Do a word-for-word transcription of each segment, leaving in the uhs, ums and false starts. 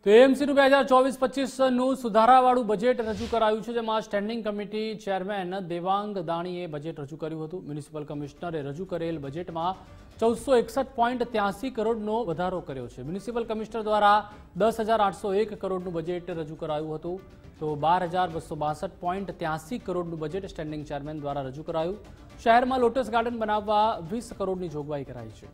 તો એએમસીનું બે હજાર ચોવીસ પચીસનું સુધારાવાળું બજેટ રજૂ કરાયું છે, જેમાં સ્ટેન્ડિંગ કમિટી ચેરમેન દેવાંગ દાણીએ બજેટ રજૂ કર્યું હતું। મ્યુનિસિપલ કમિશનરે રજૂ કરેલ બજેટમાં ચૌદસો એકસઠ પોઈન્ટ ત્યાસી કરોડનો વધારો કર્યો છે। મ્યુનિસિપલ કમિશનર દ્વારા દસ હજાર આઠસો એક કરોડનું બજેટ રજૂ કરાયું હતું, તો બાર હજાર બસો બાસઠ પોઈન્ટ ત્યાસી કરોડનું બજેટ સ્ટેન્ડિંગ ચેરમેન દ્વારા રજૂ કરાયું। શહેરમાં લોટસ ગાર્ડન બનાવવા વીસ કરોડની જોગવાઈ કરાઈ છે।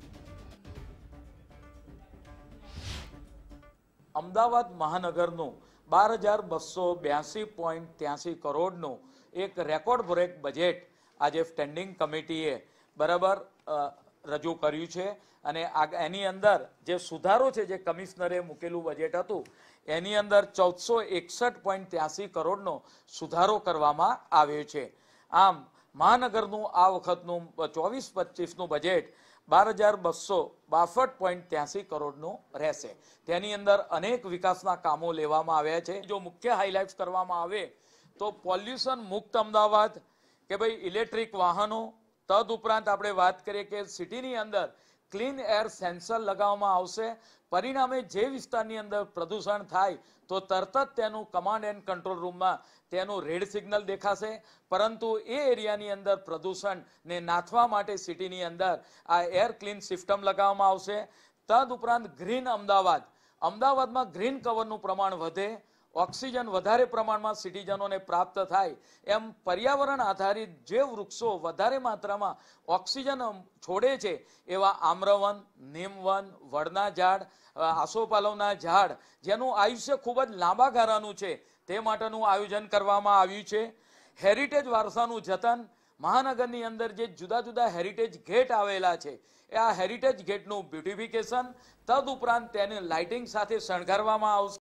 અમદાવાદ મહાનગરનું બાર હજાર બસો બ્યાસી પોઈન્ટ ત્યાસી કરોડનું એક રેકોર્ડ બ્રેક બજેટ આજે સ્ટેન્ડિંગ કમિટીએ બરાબર રજૂ કર્યું છે। અને એની અંદર જે સુધારો છે, જે કમિશનરે મૂકેલું બજેટ હતું એની અંદર ચૌદસો એકસઠ પોઈન્ટ ત્યાસી કરોડનો સુધારો કરવામાં આવ્યો છે। આમ મહાનગરનું આ વખતનું ચોવીસ પચીસનું બજેટ બાર હજાર બસો બાસઠ પોઈન્ટ ત્યાસી કરોડનું રહેશે। તેની અંદર અનેક વિકાસના કામો લેવામાં આવ્યા છે। જો મુખ્ય હાઇલાઇટ્સ કરવામાં આવે તો પોલ્યુશન મુક્ત અમદાવાદ, કે ભાઈ ઇલેક્ટ્રિક વાહનો, તદ ઉપરાંત આપણે વાત કરીએ કે સિટીની અંદર ક્લીન એર સેન્સર લગાવવામાં આવશે। પરિણામે જે વિસ્તારની અંદર પ્રદૂષણ થાય તો તરત જ તેનું કમાન્ડ એન્ડ કંટ્રોલ રૂમમાં તેનું રેડ સિગ્નલ દેખાશે, પરંતુ એ એરિયાની અંદર પ્રદૂષણને નાથવા માટે સિટીની અંદર આ એર ક્લીન સિસ્ટમ લગાવવામાં આવશે। તદ ઉપરાંત ગ્રીન અમદાવાદ, અમદાવાદમાં ગ્રીન કવરનું પ્રમાણ વધે, ઓક્સિજન વધારે પ્રમાણમાં સિટીઝનોને પ્રાપ્ત થાય, એમ પર્યાવરણ આધારિત જે વૃક્ષો વધારે માત્રામાં ઓક્સિજન છોડે છે એવા આમ્રવન, નીમવન, વડના ઝાડ, આસોપાલવના ઝાડ, જેનું આયુષ્ય ખૂબ જ લાંબા ગાળાનું છે, તે માટેનું આયોજન કરવામાં આવ્યું છે। હેરિટેજ વારસાનું જતન, મહાનગરની અંદર જે જુદા જુદા હેરિટેજ ગેટ આવેલા છે એ આ હેરિટેજ ગેટનું બ્યુટિફિકેશન, તદ ઉપરાંત તેને લાઇટિંગ સાથે શણગારવામાં આવશે।